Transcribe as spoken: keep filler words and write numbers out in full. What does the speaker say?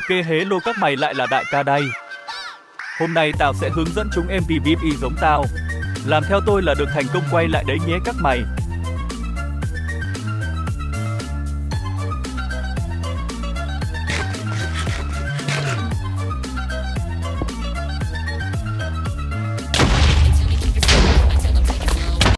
Kê hế lô các mày lại là đại ca đây. Hôm nay tao sẽ hướng dẫn chúng em pê vê pê giống tao. Làm theo tôi là được thành công quay lại đấy nhé các mày.